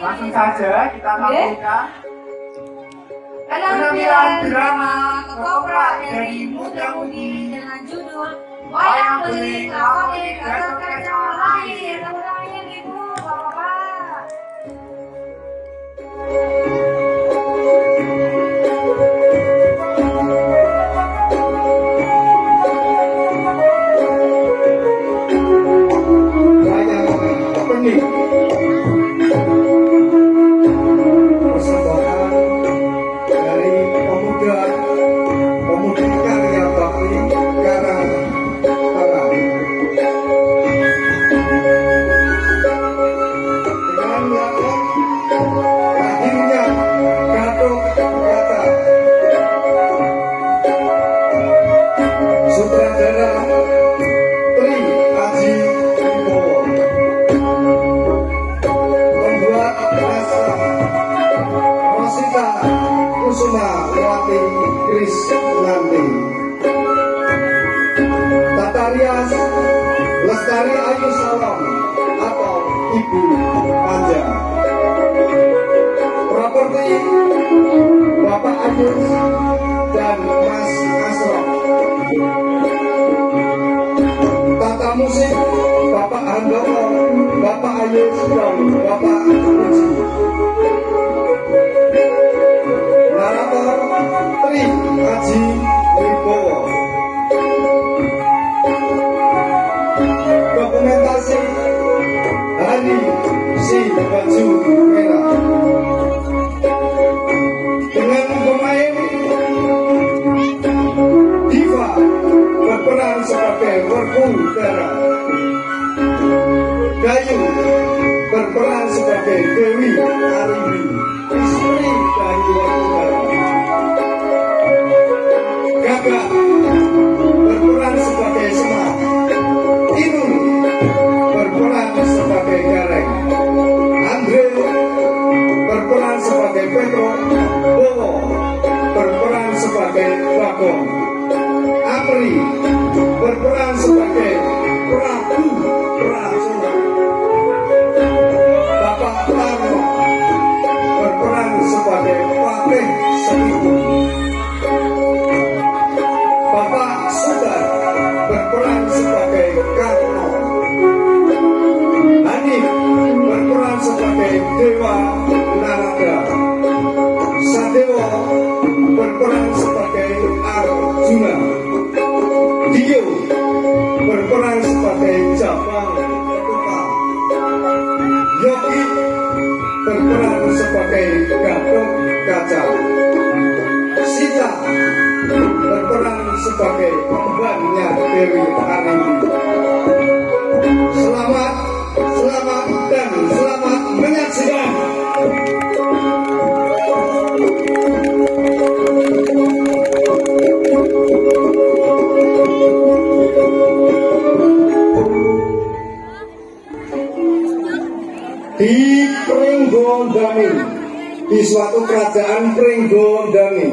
Langsung saja kita tampilkan penampilan drama ketoprak dari Muda Mudi dengan judul Wayang Beling Lakoni Gatot Kaca Lahir. Tepuk tangan Ibu, Bapak-bapak. Lestari Ayu Salom atau Ibu Panja. Properti Bapak Agus dan Mas Asrof. Tata musik Bapak Handono, Bapak Ayu dan Bapak Uji. Narator Tri Haji Wibowo. Dokumentasi Hani si baju merah dengan pemain Diva berperan sebagai Werku Dara, Gayu berperan sebagai Dewi Ariwi, istri dari Werku Dara, Gagak berperan sebagai Semar, Inul berperan sebagai Gareng, Andre berperan sebagai Petro, Bowo berperan sebagai Bagong, Apri berperan sebagai Prabu Prasuna, Bapak Tarno berperan sebagai Patih Setibu, Bapak Subar berperan sebagai Karno, Hanif berperan sebagai Dewa Narada, Sadewo berperan sebagai Arjuna, Dio berperan sebagai Jabang Ketuka, Yogi berperan sebagai Gatot Kaca, Sita berperan sebagai pembannya Dewi Ariwi. Selamat dan selamat menyaksikan. Di Pringgondani, di suatu kerajaan Pringgondani,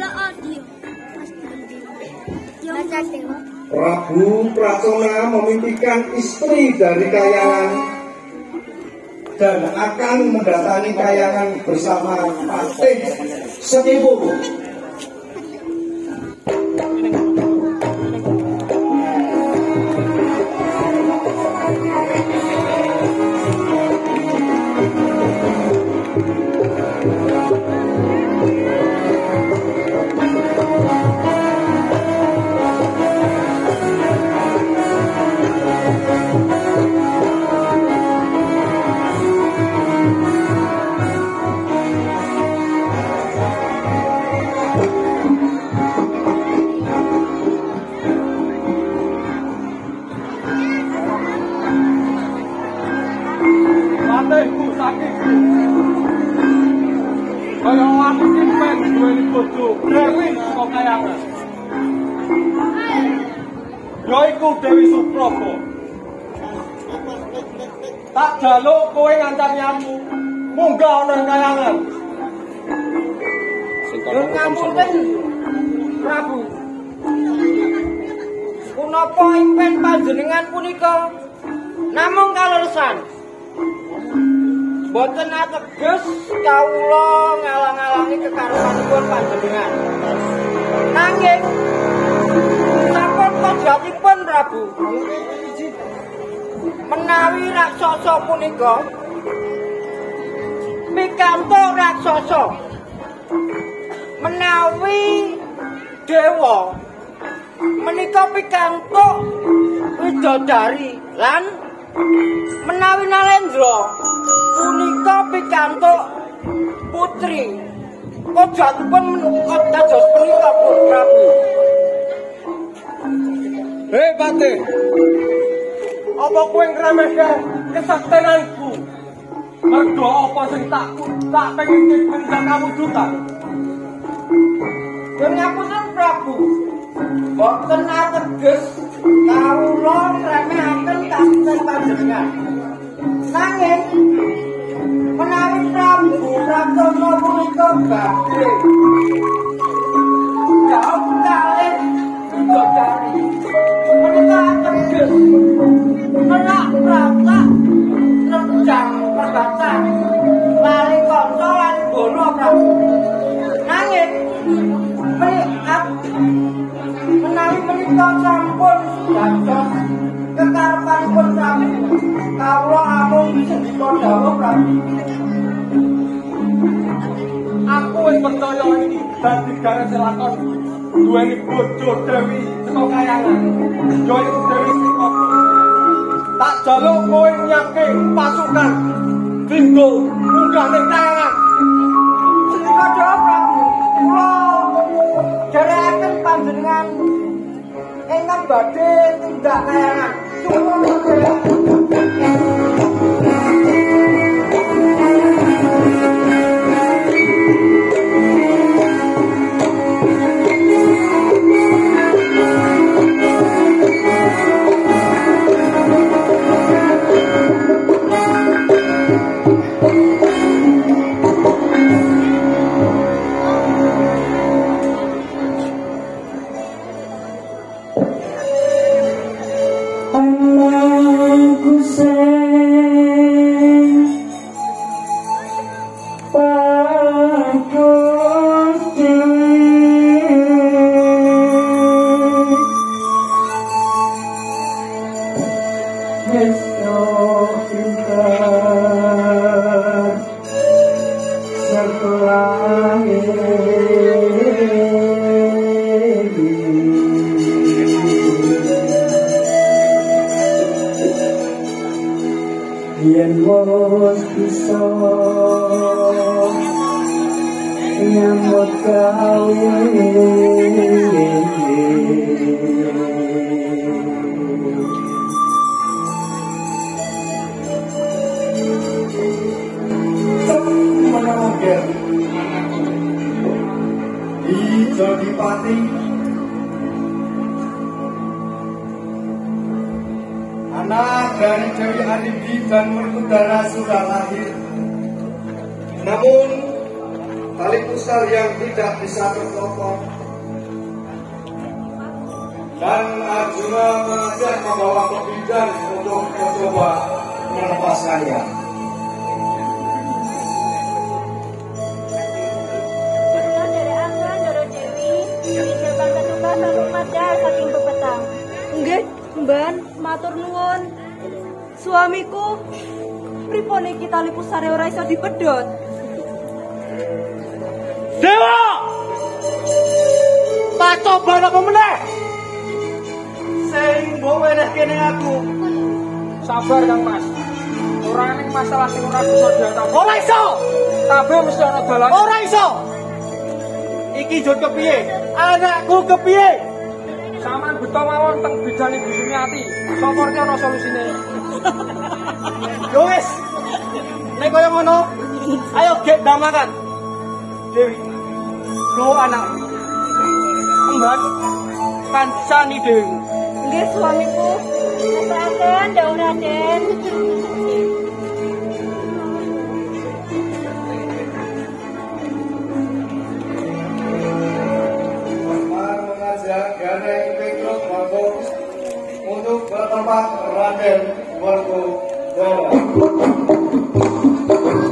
Prabu Prasona memimpikan istri dari Kayangan dan akan mendatangi Kayangan bersama Patih Setibu. Yaiku Dewi Suprobo. Tak jaluk kowe ngantar nyamu munggah ana Kayangan. Nyuwun ngapunten, Prabu. Punapa impen panjenengan punika namung kaleresan? Boten ateges kawula ngalang-alangi kekarepanipun panjenengan. Nanging sampun kodratipun Prabu. Menawi raksasa punika pikantuk raksasa, menawi dewa menika pikantuk widodari lan menawi Nalendra punika pikantuk putri. Kodratipun dados punika Prabu. Hei Pati, apa kowe ngremehke kesaktenanku? Mergo apa sing tak pengen dipundang kawujudan? Ngapunten Prabu, boten ateges kawula ngremehaken kasten panjenengan. Nanging menawi Prabu Ratna punika badhe jauh kalih widodari, menika ateges menak prata nerjang perbatasan lali kanca lan bono Prabu. Nanging menawi menika sampun dados kekarepanipun Prabu, kawula amung sedika dawuh Prabu. Aku wis percaya iki dadi garis lakon duweni bojo Dewi saka kayangan. Yo iku Dewi Srikapa. Tak jaluk kowe nyake pasukan dinggo munggah ning kayangan. Sedika dawuh Prabu, kula derekaken panjenengan ingkang badhe tindak kayangan. Yen wis bisa nyambut gawe Menangger Ijo Dipati anak dari Dewi Aditi dan Merkudara sudah lahir. Namun tali pusar yang tidak bisa terpotong dan Arjuna mengajak membawa Kebidang untuk mencoba melepaskannya. Nggih, Mban, matur nuwun. Suamiku, pripun iki tali pusare ora iso dipedhot? Dewa! Tak coba apa meneh? Sing mbok wenehke ning aku. Sabar Kang Mas. Ora ning masalah sing ora bisa diatasi. Ora iso. Kabeh mesti ana dalan. Ora iso. Iki jut kepiye? Anakku kepiye? Saman buta mawon teng bidang Ibu Sumiati. Sapa iki ana solusine? Yo wis. Nek kaya ngono, ayo gek damakan. Dewi. Lo anak. Emban. Kancani Dewi. Nggih, suamiku. Raden, dawuh Raden. Mengajak Ganeng Petruk Bagus untuk bertempat Raden Werkudara.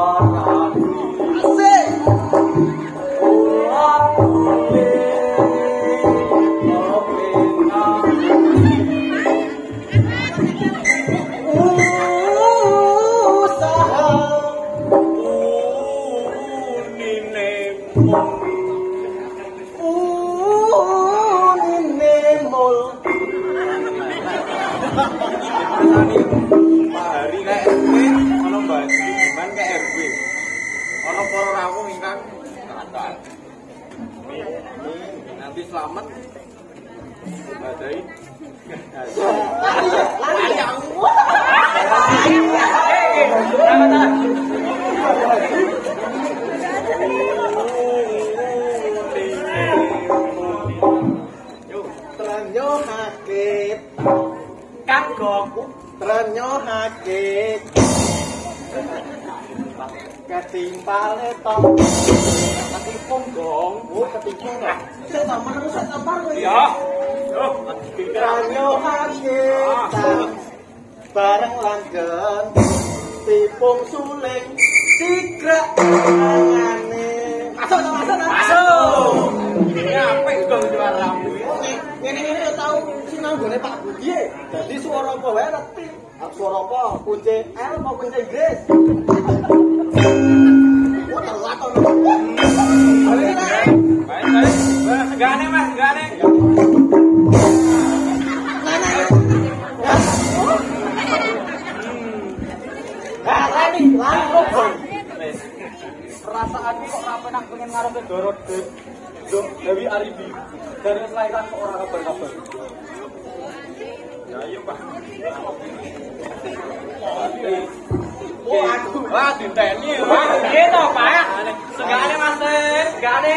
Nanti selamat badai Trenyo hakit kagok trenyo hakit ketimpale tong ketipung dong ketipung lah saya tambah saya tambah ya trenyo hakit bareng langgeng tipung suling sigrek tangane masuk ini apa itu juaramu ini tahu sinau gone Pak Budi jadi suara apa wae ngerti suara apa kunci L mau kunci Inggris baik segane mas segane perasaanku kok rapi nak pengen ngarep ke Dorot Dewi Aribi dari selaikan kok orang kabar-kabar ya iya pak wah diteni wah gitu pak segane mas segane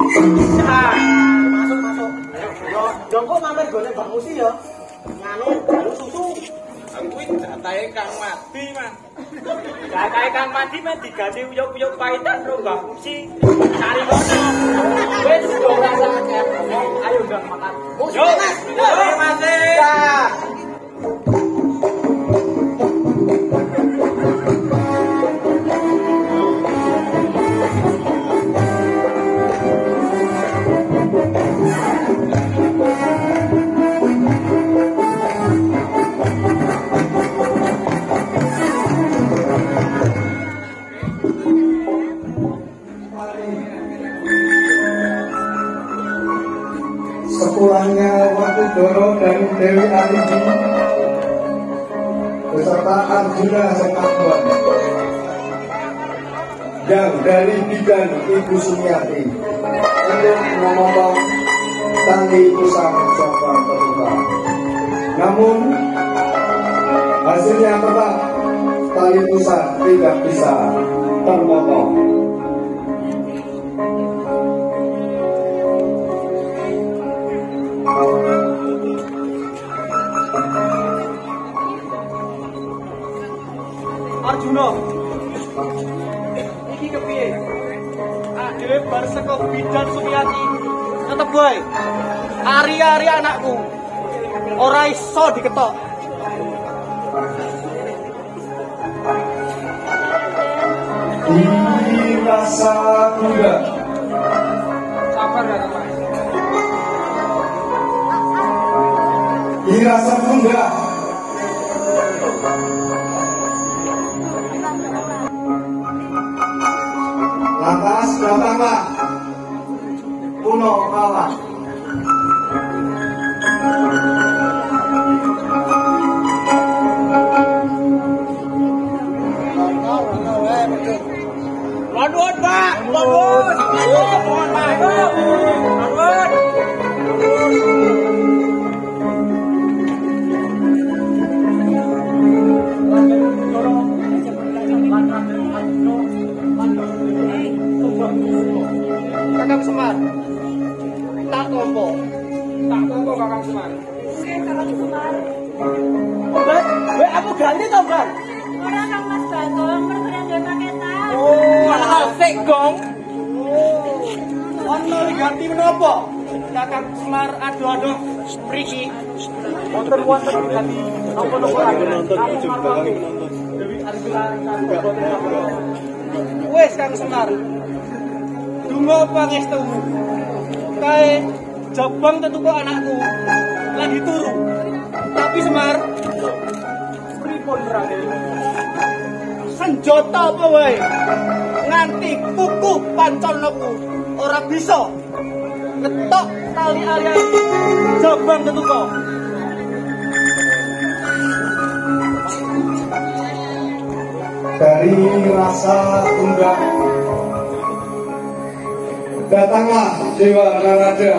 masuk yo kok mampir gone Bang Musi ya nganu susu kuwi jatahe Kang Madi mas jatahe Kang Madi mah diganti uyuk-uyuk paitan karo Mbah Musi cari kono wis do rasane ayo ndang makan yo mas Sepulangnya Watu Doro dan Dewi Aribi beserta Arjuna Sekabuan yang dari bidan Ibu Sumiati untuk memotong tali pusat cabang terbuka. Namun hasilnya tetap tali pusat tidak bisa terpotong. Arjuna iki kepiye akhire bar saka bidan Sumiati tetep wae ari-ari anakku ora iso diketok Dirasa Bunda sabar ya Mas Dirasa Bunda lantas datanglah Puno kalah Lawan Pak lawan Pak Kakang Semar tak tompo Kakang Semar Kakang Semar. aku ganti tau Bang Ora Kang Mas Bagong, mergo dia paketan. malah sik gong ono ganti menapa Kakang Semar aduh mriki wonten ganti napa-napa nonton ujung belakang nonton Dewi Aribi Wes Kang Semar. Dungo pangestumu. Kae jabang tetu kok anakku lagi turu. Tapi Semar, pripun Raden? Senjata apa wae? Nganti kuku panconoku ora bisa ngetok tali alian jabang tetu kok. Dari rasa tunggang datanglah Dewa Narada.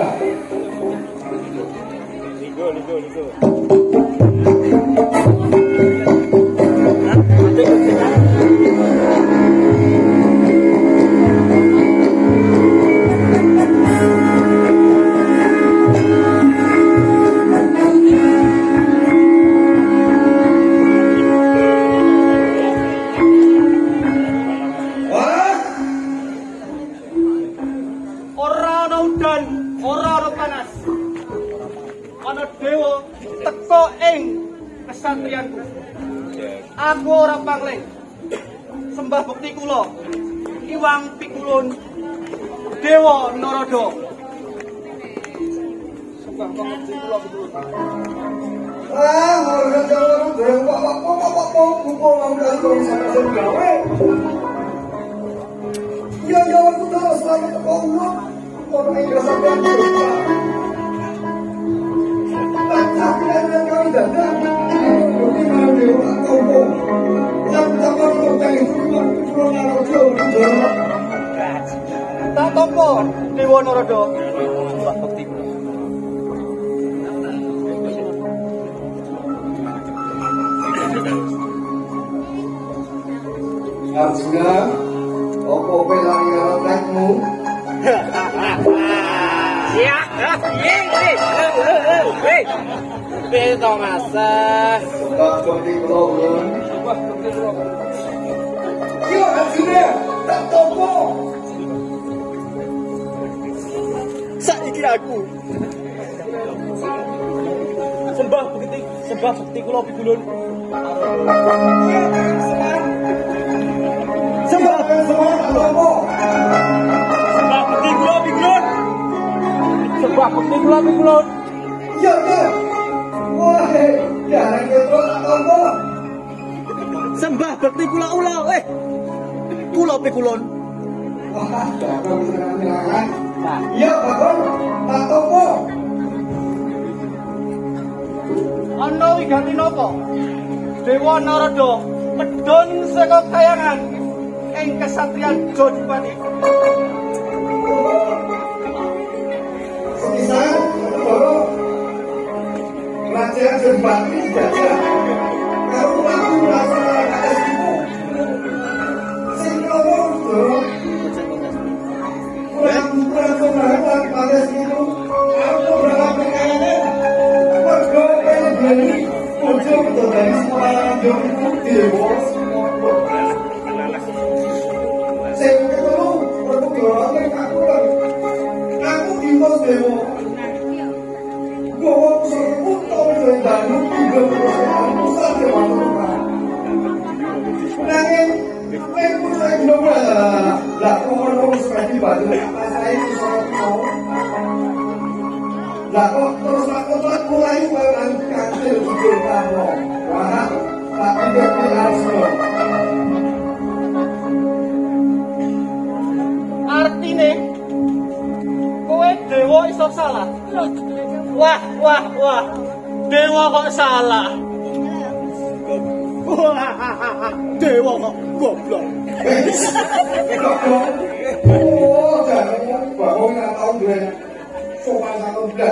Kesatrianku, aku ora pangling. Sembah bekti kula, Iwang Pikulun, Dewa Narada. Sembah bekti kula Pikulun. Ora jalan dewa apa kumpul nang kali sampe gawe. Ya aku terus selamat teko uang. Ora iki sampe tak tompo Dewa Narada. Mbak bekti kula. Arjuna, opo pelari rotekmu? Ya, Beto masa. Tak bekti kula. Mbah bekti kula. Yo Arjuna, tak topo. Saiki aku sembah bekti kula Pikulun. Sembah topo. Sembah bekti kula Pikulun. Sembah bekti kula Pikulun. Ya. Wah, ya ketro tak topo. Sembah bekti kula ula, kula Pikulun. Wah, bakal senang-senangan. Ya, bakal tak topo. Ana wiganti napa? Dewa Narada medhun saka kayangan ing kesatrian Jodipati. Semisal Negara Kerajaan Jodipati dijajah karo aku melaksanakan kasihku. Sing kono durung kurang banget pada situ. Aku berangkat kayaknya warga pengen berani muncul dari sekolah itu dewa. Sing ketemu waktu dorongnya aku diwas dewa. Gue sebut tau dan juga pusat dewa. Nangin, aku saya belum lah orang seperti baju saya itu sangat mau. Lah kok terus aku mulai kantil di kamu. Wah, tak tidak harus. Artine kowe dewa iso salah. Wah. Dewa kok salah. Dewa kok goblok. Oh, jangan bangun nggak tahu gue. Sopan satu belas.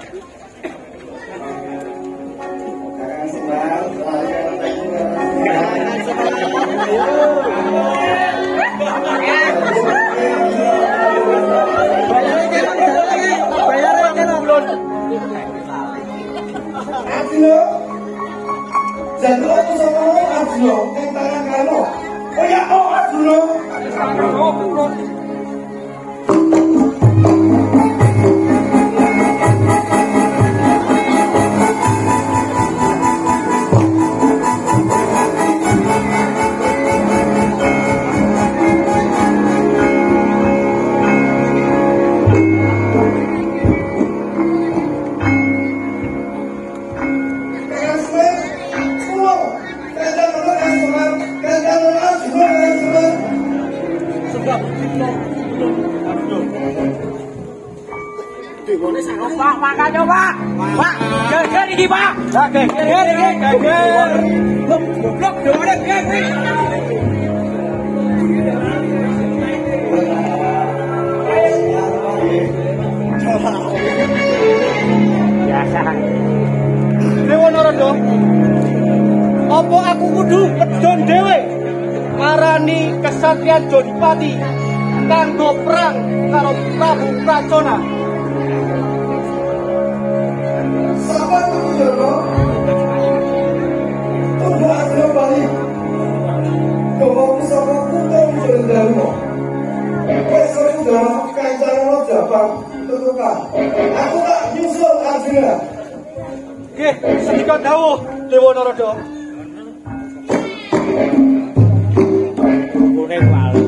Jangan senang, Jadul aku sama Arjuna, yang tangan kamu. Oh ya, Arjuna. Pak, makanya Pak. Pak, geger iki Pak. Lah geger iki, geger. Goblok dhewe geger. Biasa. Dewa Narada. Apa aku kudu medhon dhewe marani kesatrian Jodipati kanggo perang karo Prabu Pracona? Sahabat Joko, tunggu hasil balik. Bahwa pusaka kumpul Jendela. Besok sudah kancang lo Jabang tutukan. Aku tak nyusul Arjuna. Nggih, sedika dawuh Dewa Narada. Bone wali.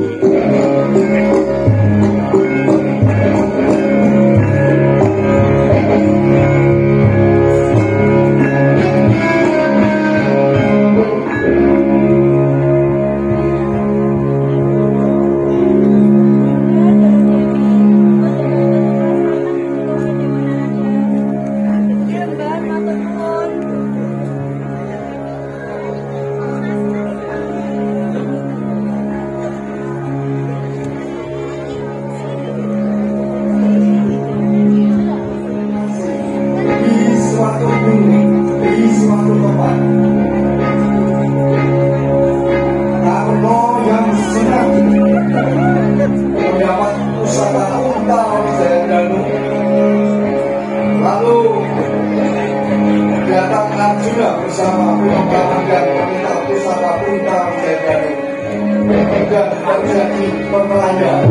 Bersama melakukan perintah pusaka Puntang Jendela dan terjadi perkelahian.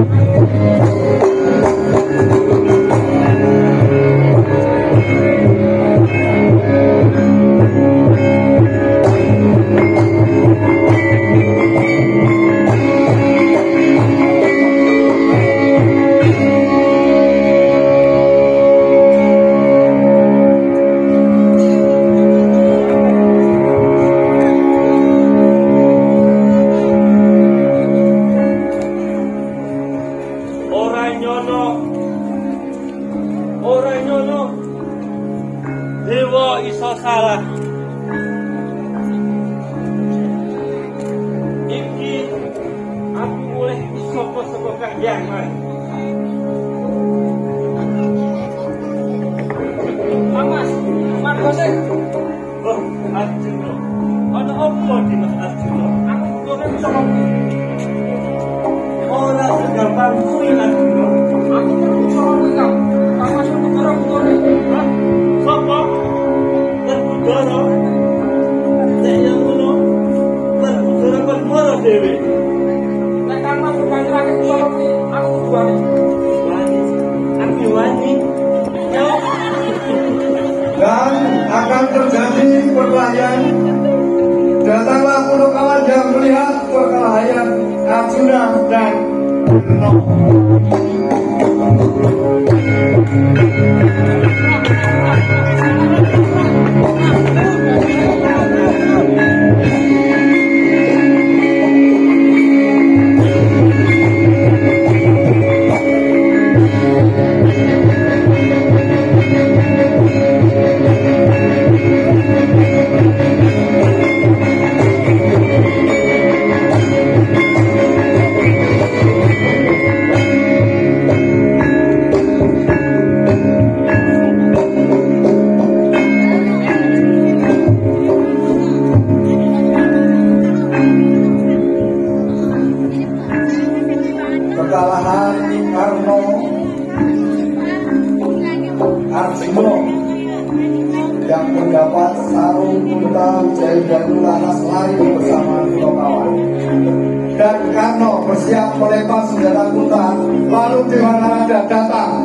Dewa iso salah. Iki aku mulai iso kahiyang mas. Mas, Margose. Oh, Arjuna. Ana apa di Mas Arjuna? Aku kene iso ora segampang kuwi Arjuna. Aku iso ngomong Mas Putara kene. Sapa? Putara. Saya ngono. Putara Putara dhewe. Nek kan Mas panjenengane kula iki aku duwe. Aku wani. Dan akan terjadi perkelahian. Datanglah untuk kawan yang melihat perkelahian Arjuna dan Kena. Kekalahan Karno Arjuna yang mendapat sarung Puntang Jendela lari bersama dua kawan. Dan Karno bersiap melepas senjata Puntang, lalu Dewa Narada datang.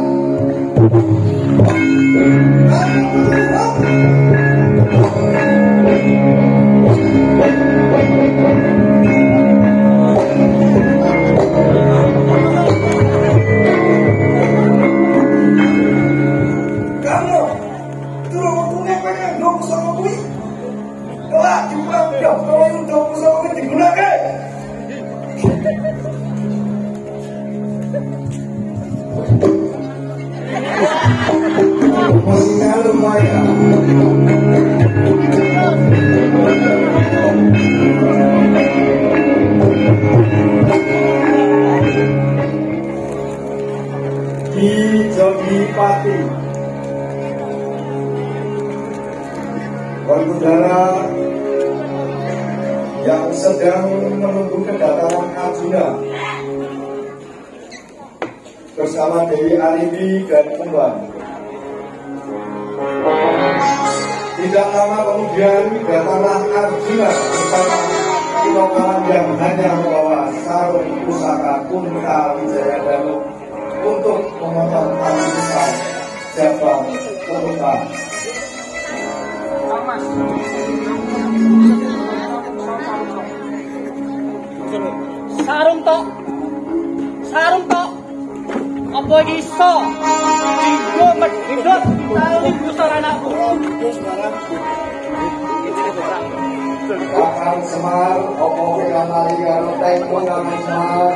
Bupati, Werkudara yang sedang menunggu kedatangan Arjuna bersama Dewi Aribi dan Umban. Tidak lama kemudian datanglah Arjuna bersama Kinokawan yang hanya membawa sarung pusaka Kunta Wijaya Danu untuk memotong tali besar Jabang Ketuka. Sarung tok. Apa iso? Iku medhot tali pusar anakku. Kakang Semar, opo kira tali karo teko Kakang Semar.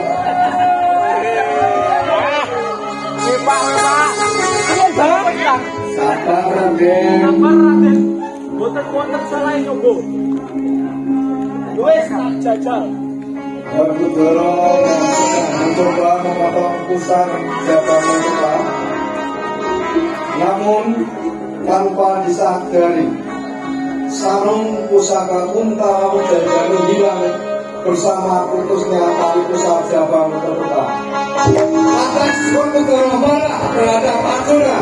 Pak. Kalian bawa Kang. Sabar Raden. Boten wonten salah nyoba. Wis tak jajal. Werkudara mencoba memotong pusar Jabang Ketuka, namun tanpa disadari sarung pusaka Kunta Wijaya Danu hilang bersama putusnya tali pusar Jabang Ketuka. Atas Werkudara marah terhadap Arjuna.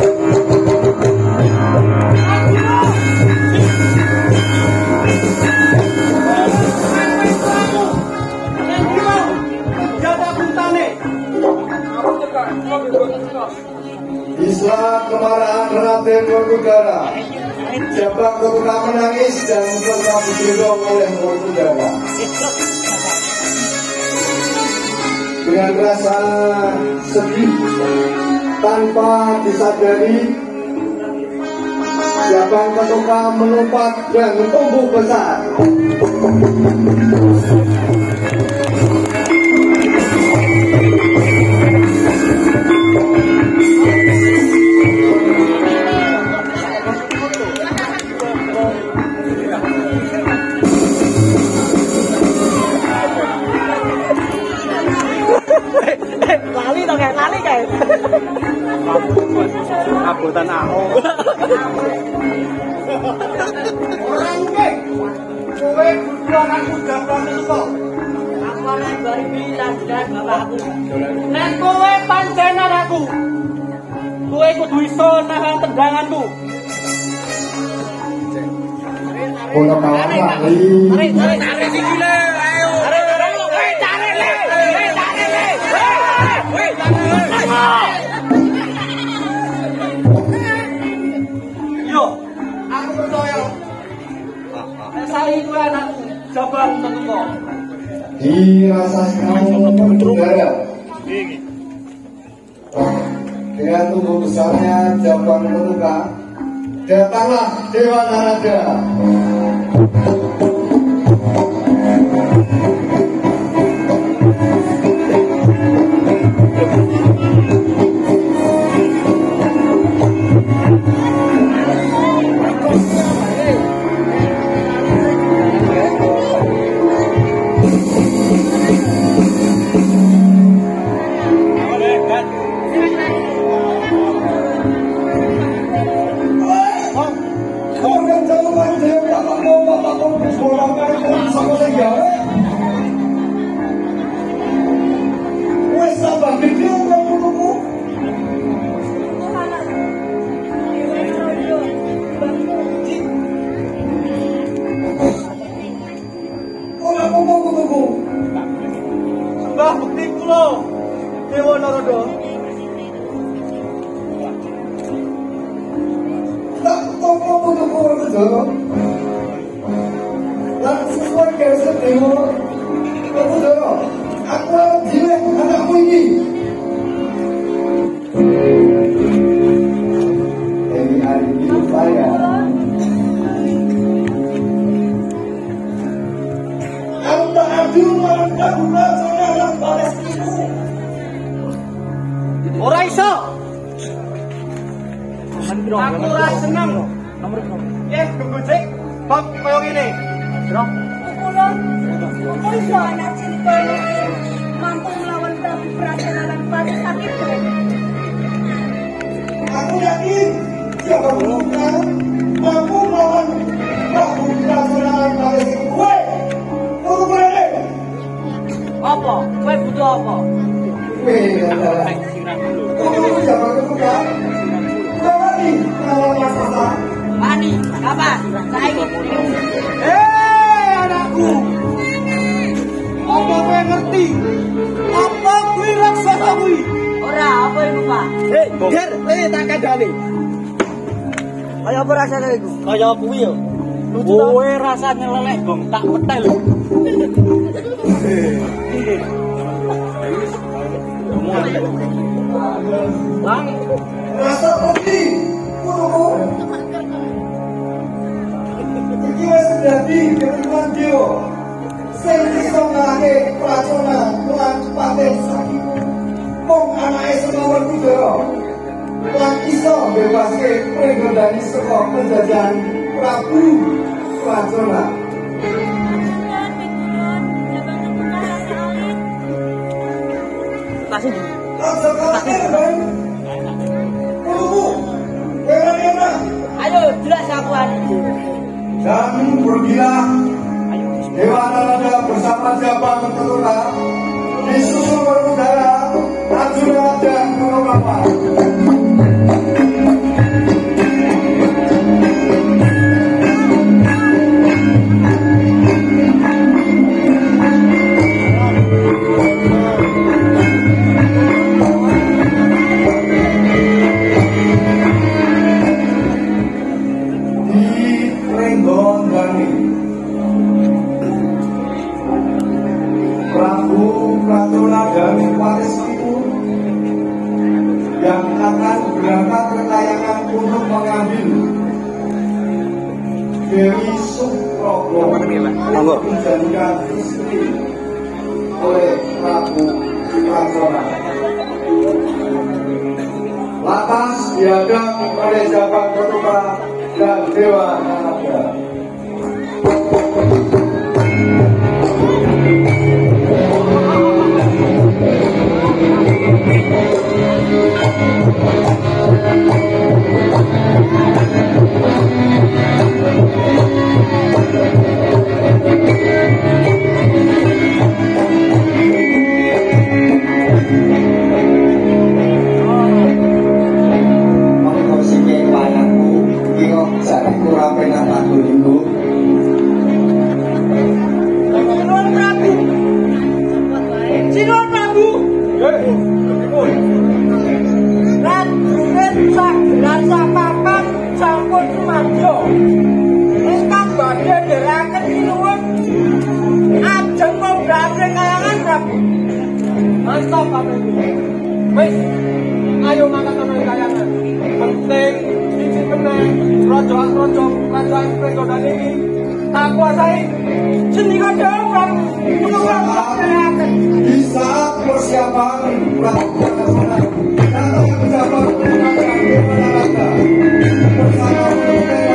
Bisa kemarahan Raden Werkudara, Jabang Ketuka menangis dan serta digendong oleh Werkudara. Dengan rasa sedih, tanpa disadari, Jabang Ketuka melompat dan tumbuh besar. Lali kayak. Abutan aku. Orang ke, kowe kudu anakku Jabang Ketuka. Aku anak baru bilang dan bapakku. Nek kowe pancen anakku. Kowe kudu iso nahan tendanganku. Kula kawan lali. Tarik sikile, ayo. Tarik le. Yo, Aku percaya. saya itu anakku Jabang Ketuka. Dirasa kamu Werkudara. Dengan tubuh besarnya Jabang Ketuka, datanglah Dewa Narada. Mbah bukti kula Dewa Narada. Tak topo untuk Werkudara. Lah sesuai kese Dewa Werkudara. Aku dilek anakmu ini. Dewi Aribi saya. Anta Arjuna Dahula Saudara Palestina. Ora iso. Aku ora seneng. Yen gembojek bab koyo ngene. Kula iso anak cinta mampu melawan Prabu Praja Pati sakit. Aku siapa belumnya mampu melawan Prabu Rasulullah Malaysia kue untuk kue Apa? Kowe butuh apa? kue adalah kue siapa kebuka Wani melawan Raksasa Wani, kapan? Saiki. Anakku, apa kowe ngerti? Apa kuwi raksasa kuwi? Ora, apa iku, Pak? Ger, tak kandhani. Kaya apa rasane iku? Kaya kuwi yo. Kowe rasane lelek gong tak petel. Lang, rasa putih kuruku iki wis dadi ketentuan Dewa sing iso ngalahke Pracona lan Paten Sakiku mung anake Semawon Kudara lan iso bebaske Pringgondani saka penjajahan Prabu Pracona. Kasih. Ayo, jelas aku Dan pergilah Dewa Narada bersama Jabang Teruna disusul berudara Arjuna dan Kurupapa. Prabu Pracona dan Pareskiku yang akan berangkat ke kayangan untuk mengambil Dewi Suprobo menjadikan istri oleh Prabu Pracona. Lantas dihadang oleh Jabang Ketupa dan Dewa Narada. Wis, ayo mangkat ana kayangan. Penting iki meneh raja-raja kerajaan Pringgondani iki tak kuasai. Sendika dewa di saat persiapan Prabu Pracona datang ke Jabang Kerajaan Dewa Narada bersama Dewa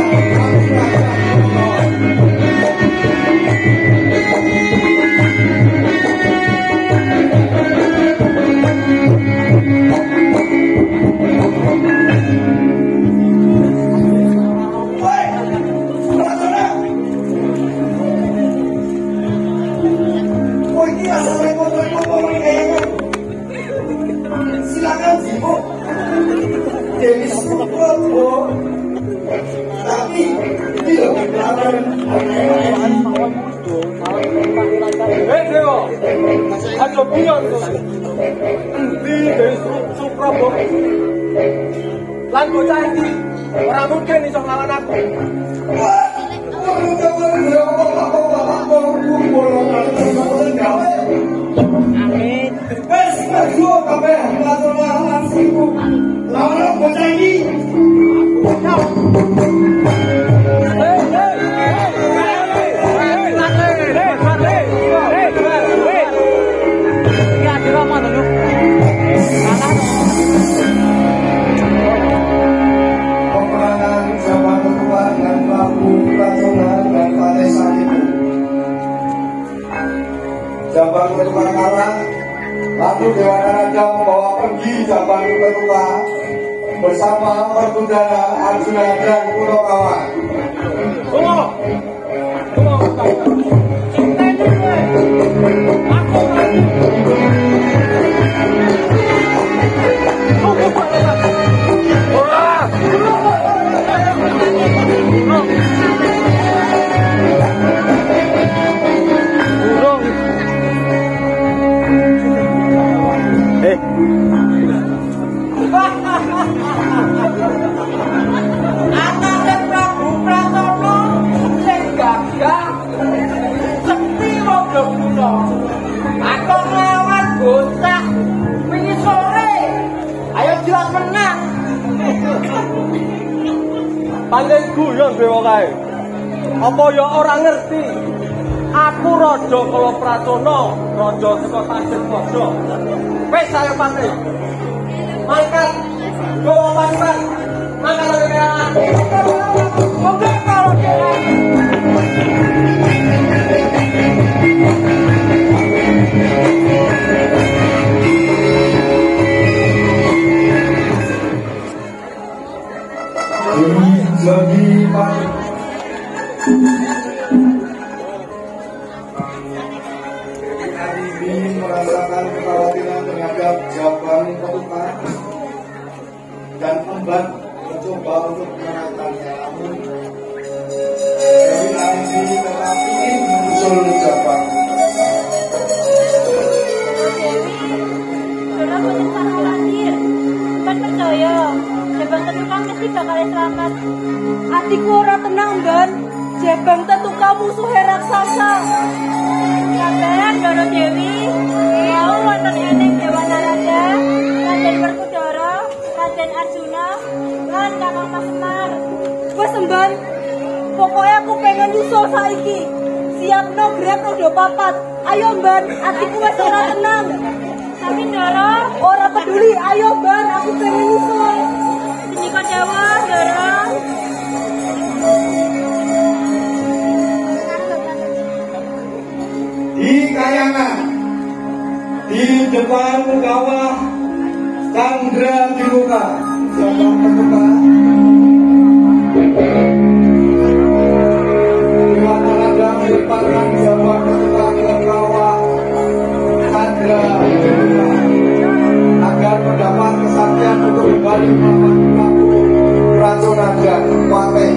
silakan sibuk Dewi Suprobo tapi tidak berlawan Dewa, aja biar endi Dewi Suprobo. Lan bocah iki ora mungkin iso nglawan aku. Amin. Wes maju kabeh lawan langsung lawan bocah iki. Peperangan Jabang Ketua dan Prabu Pracona dan Pareskiku. Jabang Ketua kalah, lalu Dewa Narada membawa pergi Jabang Ketua bersama Pertundara Arjuna dan Punokawan. Paling guyon dewa kae. Apa ya ora ngerti? Aku raja kala Pracana, raja saka Tasik Raja. Wis saya pati. Mangkat. Go mangkat. Mangkat ya. Oke kalau Jadi Pak hari ini merasakan kekhawatiran terhadap Jabang Petukan dan Emban mencoba untuk menatanya, namun dari hari ini tetap ingin menyusul Jabang. Saudara boten usah khawatir. Kan percaya, Jabang Tetukan mesti bakal selamat. Atiku ora tenang, Ban. Jabang Tetukan musuhe raksasa. Sabar, Doro Dewi. Mau wonten eneng Dewa Narada, Raden Werkudara, Raden Arjuna, lan Kakang Mas Semar. Wes Emban, pokoknya aku pengen nyusul saiki. Siap no grab udah papat. Ayo Ban, atiku wes ora tenang. Tapi Doro, Ora peduli, ayo Ban, aku pengen nyusul. Senika Jawa, Doro. Di kayangan di depan kawah Chandra Dimuka Jabang Petukan Dewa Narada melemparkan Jabang Petukan ke kawah Chandra Dimuka agar mendapat kesaktian untuk kembali melawan Prabu Pracana dan Wate.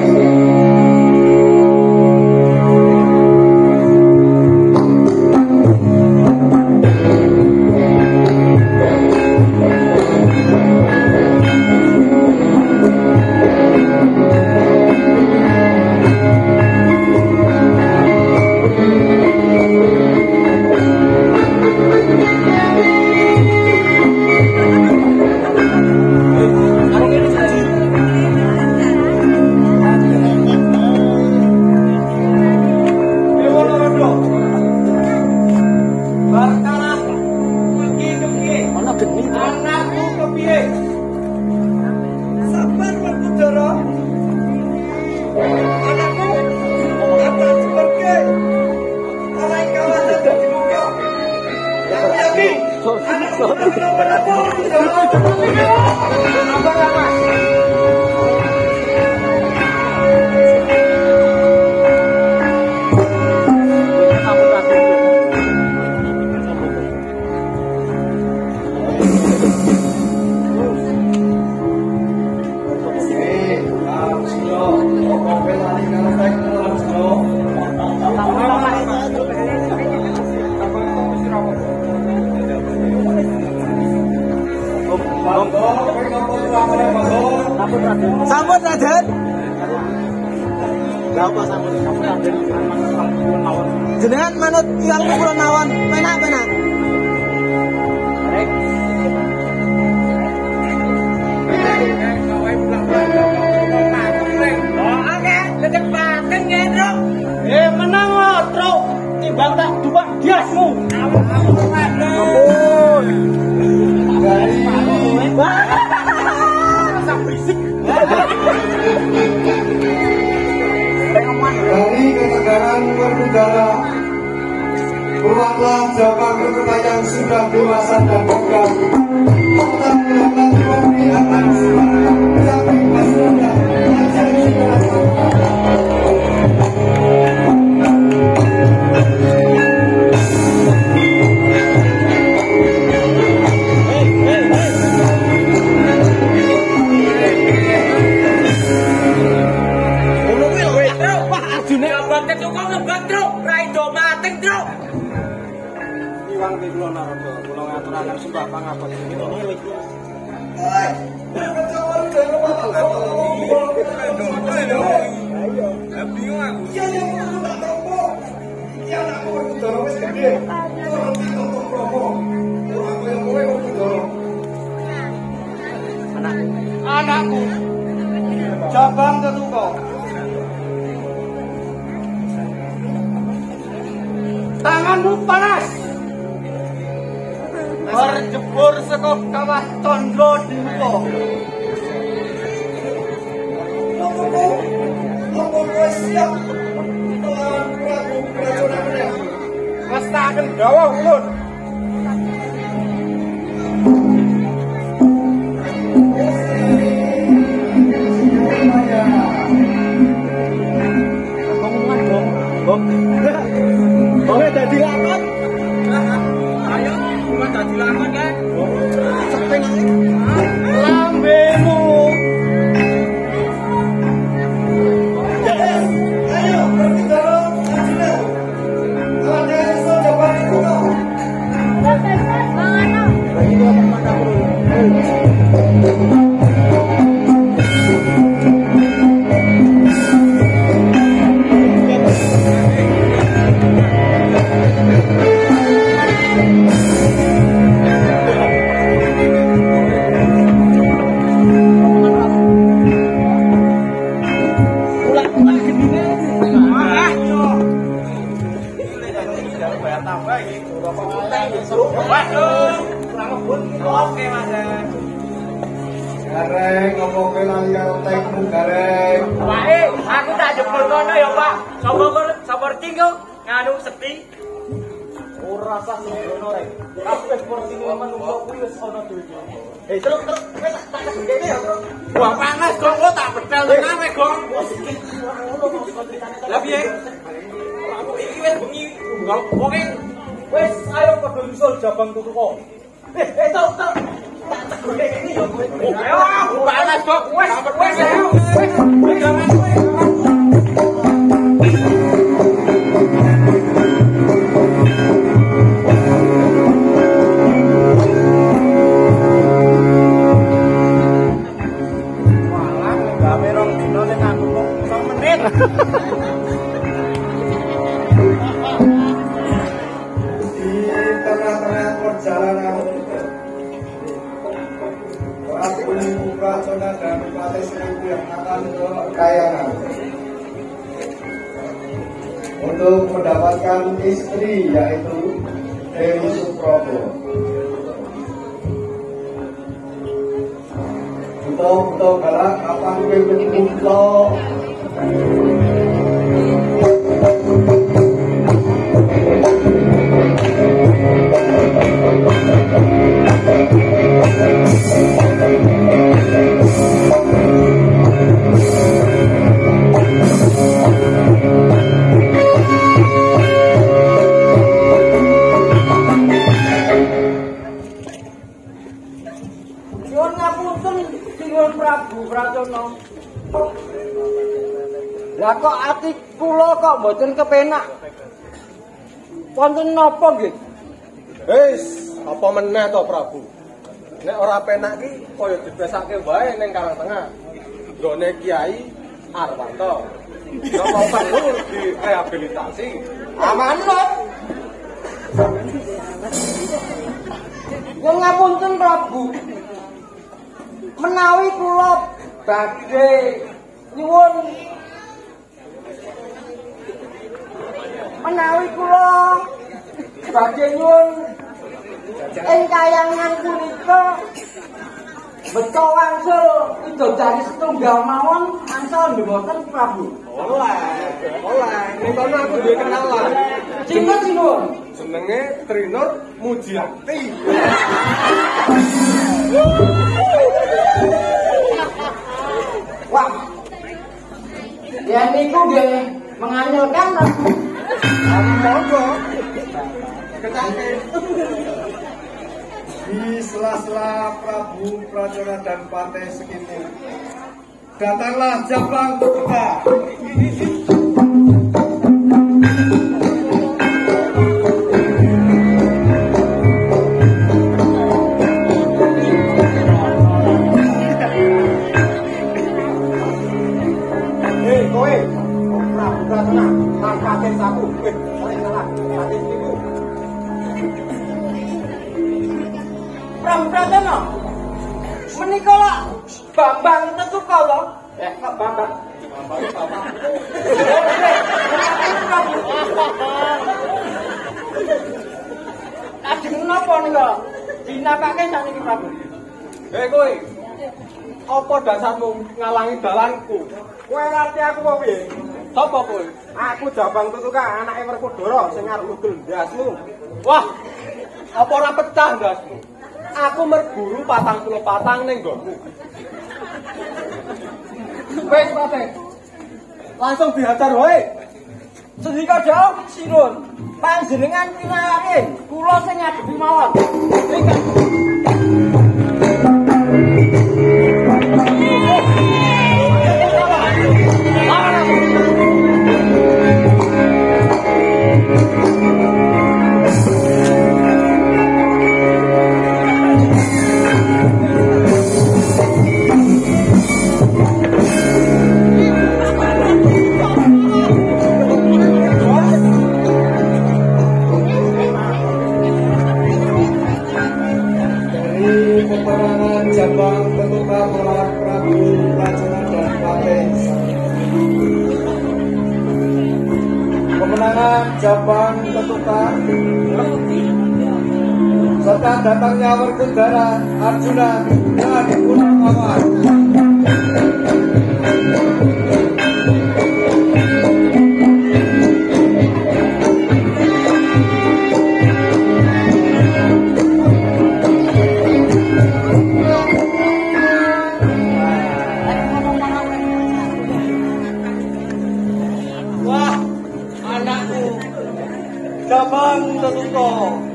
Sampun Raden. Lha apa sampun Raden? Jenengan manut tiyang kula mawon. Penak-penak. Menang lo, Truk. Timbang tak dua diasmu. Ampun. Dari kenegaraan Werkudara, keluarlah Jabang Petukan yang sudah dewasa dan gagah. Kita mendapat pemberian Anak sembah pangapun. Anakku, cabang ketuko. Tanganmu panas. Berjebur saka kawah tandha dimuka. Apa wis siap? Tuan Prabu Prajonagara. Wes tak adem dawa ulun. Boleh dadi lakon. Ayo, bukan dadi lakon kan? Lambemu. Ayo, berbicara Ajina. Ada iso jawaban itu. Oke, Mas. Gareng ngomong kelangan tekmu gareng. Wae, aku tak jebul kono ya, Pak. Sapa tinggo nganu sekti. Ora sah ngono rek. Kabeh seperti manungsa kuwi wis ana dhewe. Terus wis tak kene ya, Bro. Wah, panas dong kok tak bedal tenan we, Gong. Lah piye? Aku iki wis bengi. Wong Wis ayo padha nyusul jabang tutuko. Tak cekul kene ya kowe. ayo, panas kok. Wes ayo. Malah gawe rong dino ning aku kok 2 menit. Di tengah-tengah perjalanan Prabu Prajonagara dan Patih Seribu yang akan ke Kayangan untuk mendapatkan istri yaitu Dewi Suprobo. Betul galak apa gue berkumpul. Nyuwun ngapunten Sinuwun Prabu Prajono. Lah kok ati kula kok mboten kepenak. Wonten napa nggih? Wis, apa meneh to Prabu? Nek ora penak ki kaya dibesake wae ning Karang Tengah. Nggone Kiai Arwanto. Nek mau perlu direhabilitasi. Amanat. Nyuwun ngapunten Prabu. Menawi kula badhe nyuwun ing Kayangan punika beca wangsul widodari setunggal mawon angsal mboten Prabu. Oleh. Ning kono aku duwe kenalan. Sinten sinuwun? Jenenge Trinur Mujiati. Wah. Ya niku nggih menganyelkan Prabu. Monggo. Ketake. Di sela-sela Prabu Prajonagara dan Patih Sekimu datanglah Jabang Tutuka. Raden no. Menika lak Bambang tentu kala. Kok Bambang? Ajeng napa nika? Dinapake sakniki Prabu. Kowe. Apa dasarmu ngalangi dalanku? Kowe ngerti aku apa piye? Sapa kowe? Aku Jabang Tutuka, anake Werkudara sing arep nugel ndasmu. Wah. Apa ora pecah ndasmu? Aku merguru 44 ning nggonmu. Wis, Pak. Langsung dihajar wae. Sendika jauh sinun. Panjenengan pinayake kula sing ngadepi mawon. Peperangan Jabang Tetuka melawan Prabu Racana dan Patih. Kemenangan Jabang Tetuka serta datangnya Werkudara, Arjuna dan Punakawan. Jabang Tetuka.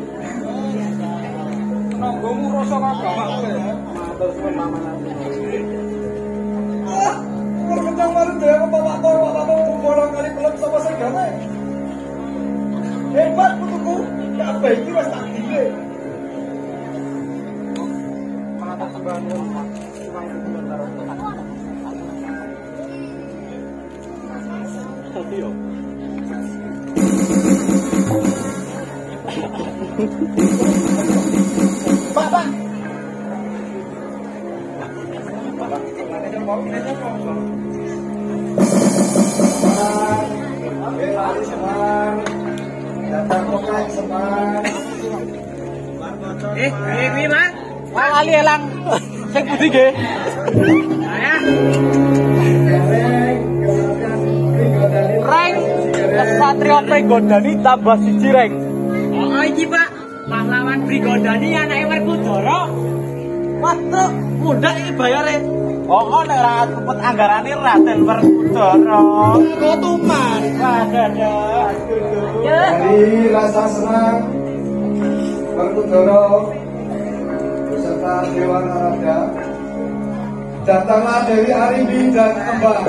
Nanggomu rasa kagak ya. Matur suwun mamanane. Kok kencang baru dhewe bapak-bapak bolong kali belum sama sing gawe. Hebat putuku, kabeh iki wis tak dile. Matur sembah nuwun. Pak. Datang lokal Semar. Piye, Mas? Ali elang. Sing pundi nggih? Reng Kesatria Prigodani tambah 1 reng. Oh iki Pak, pahlawan Prigodani anake Werkudara. Waduh, mundak iki bayare. Oh, nek ora cepet anggarane Raden Werkudara. Ketuman. Waduh. Dari rasa senang Werkudara beserta Dewa Narada datanglah Dewi Arimbi dan Embang.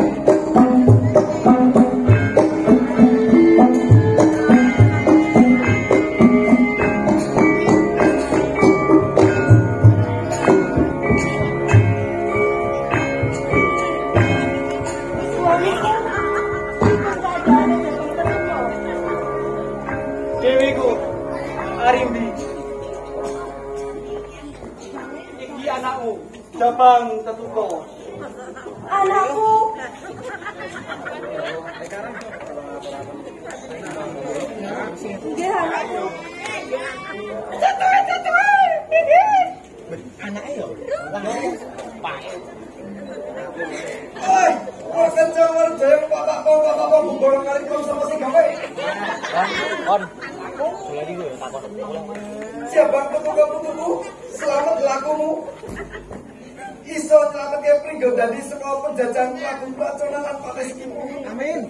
Dewiku Arimbi. Iki anakmu, Jabang Tetuka. Anakku. Nggih, anakku. Anake yo. Oi, kok kencang baru dhewe bapak-bapak bolong kali belum sama sing gawe. On. Lagi gue takon. Jabang Tetuka putuku, selamat lakumu. Iso nyelametke Prigodani saka penjajahan Prabu Racana lan Patih. Amin.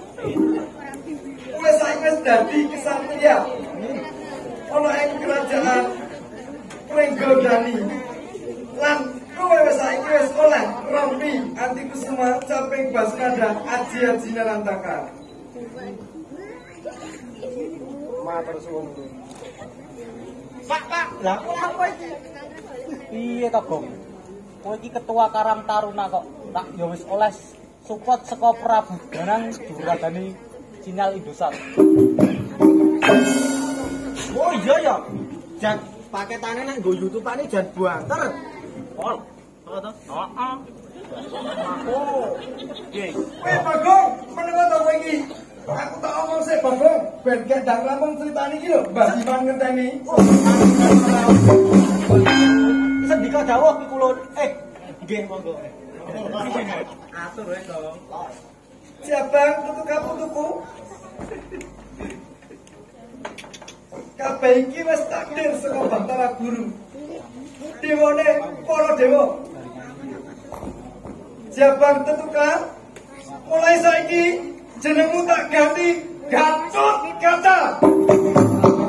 Kowe saiki wis dadi kesatria. Ana ing kerajaan Prigodani. Lan kowe wis saiki wis oleh rompi Antikusuma Caping Basnada Aji Narantaka. Matur suwun. Pak. Lah kok apa iki? Piye to, Bong? Kowe iki ketua Karang Taruna kok. Tak ya wis oleh support saka Prabu Danang Duradani Cinal Indosat. Oh iya ya. paketane nek nggo YouTube-ane jan buanter. Pol. Heeh. Aku. Nggih. Weh Bagong, menapa to kowe iki? Aku tak omong sik Bagong, ben gak ndang lampung critani iki lho, Mbah Diman ngenteni. Sendika dawuh ki kulon. Nggih monggo. Atur wae dong. Jabang putuku. Kabeh iki wis takdir saka Bantara Guru. Dewane para dewa. Jabang tetuka, mulai saiki jenengmu tak ganti Gatut Kaca.